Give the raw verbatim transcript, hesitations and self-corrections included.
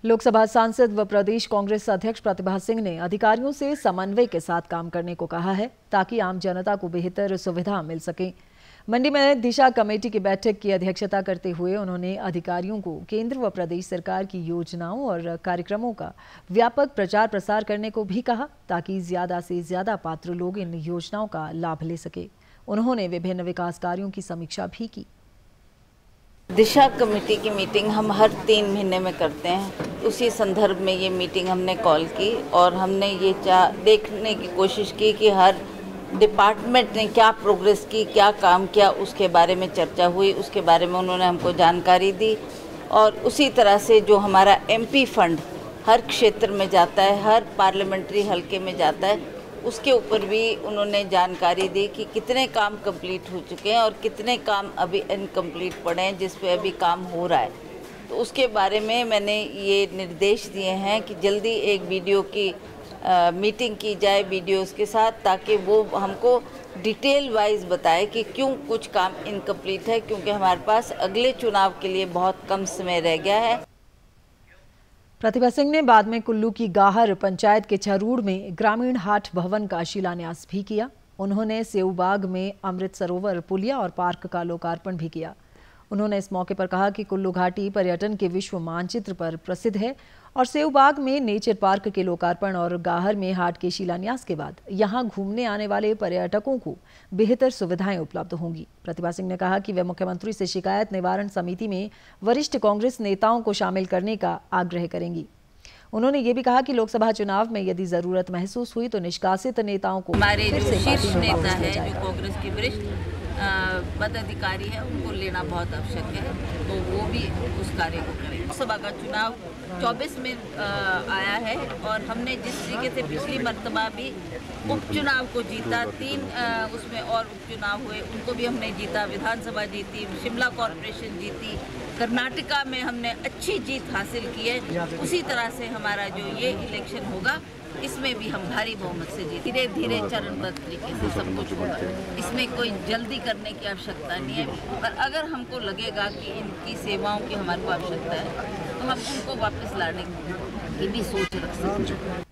लोकसभा सांसद व प्रदेश कांग्रेस अध्यक्ष प्रतिभा सिंह ने अधिकारियों से समन्वय के साथ काम करने को कहा है ताकि आम जनता को बेहतर सुविधा मिल सके। मंडी में दिशा कमेटी की बैठक की अध्यक्षता करते हुए उन्होंने अधिकारियों को केंद्र व प्रदेश सरकार की योजनाओं और कार्यक्रमों का व्यापक प्रचार प्रसार करने को भी कहा ताकि ज्यादा से ज्यादा पात्र लोग इन योजनाओं का लाभ ले सके। उन्होंने विभिन्न विकास कार्यों की समीक्षा भी की। दिशा कमेटी की मीटिंग हम हर तीन महीने में करते हैं। उसी संदर्भ में ये मीटिंग हमने कॉल की और हमने ये चाह देखने की कोशिश की कि हर डिपार्टमेंट ने क्या प्रोग्रेस की, क्या काम किया, उसके बारे में चर्चा हुई। उसके बारे में उन्होंने हमको जानकारी दी और उसी तरह से जो हमारा एमपी फंड हर क्षेत्र में जाता है, हर पार्लियामेंट्री हलके में जाता है, उसके ऊपर भी उन्होंने जानकारी दी कि कितने काम कंप्लीट हो चुके हैं और कितने काम अभी इनकम्प्लीट पड़े हैं जिस पे अभी काम हो रहा है। तो उसके बारे में मैंने ये निर्देश दिए हैं कि जल्दी एक वीडियो की आ, मीटिंग की जाए वीडियोस के साथ, ताकि वो हमको डिटेल वाइज बताए कि क्यों कुछ काम इनकम्प्लीट है, क्योंकि हमारे पास अगले चुनाव के लिए बहुत कम समय रह गया है। प्रतिभा सिंह ने बाद में कुल्लू की गाहर पंचायत के छरूड़ में ग्रामीण हाट भवन का शिलान्यास भी किया। उन्होंने सेऊबाग में अमृत सरोवर पुलिया और पार्क का लोकार्पण भी किया। उन्होंने इस मौके पर कहा कि कुल्लू घाटी पर्यटन के विश्व मानचित्र पर प्रसिद्ध है और सेऊबाग में नेचर पार्क के लोकार्पण और गाहर में हाट के शिलान्यास के बाद यहां घूमने आने वाले पर्यटकों को बेहतर सुविधाएं उपलब्ध होंगी। प्रतिभा सिंह ने कहा कि वे मुख्यमंत्री से शिकायत निवारण समिति में वरिष्ठ कांग्रेस नेताओं को शामिल करने का आग्रह करेंगी। उन्होंने ये भी कहा कि लोकसभा चुनाव में यदि जरूरत महसूस हुई तो निष्कासित नेताओं को हमारे जो शीर्ष नेता है, जो कांग्रेस के वरिष्ठ पदाधिकारी है, उनको लेना बहुत आवश्यक है, तो वो भी उस कार्य को करें। लोकसभा का चुनाव चौबीस में आ, आया है और हमने जिस तरीके से पिछली मर्तबा भी उपचुनाव को जीता, तीन आ, उसमें और उपचुनाव हुए, उनको भी हमने जीता, विधानसभा जीती, शिमला कॉरपोरेशन जीती, कर्नाटका में हमने अच्छी जीत हासिल की है। उसी तरह से हमारा जो ये इलेक्शन होगा, इसमें भी हम भारी बहुमत से जीते। धीरे धीरे चरणबद्ध तरीके से सब कुछ होगा, इसमें कोई जल्दी करने की आवश्यकता नहीं है। और अगर हमको लगेगा कि इनकी सेवाओं की हमारे को आवश्यकता है तो हम उनको वापस लाने की भी सोच रख सकते हैं।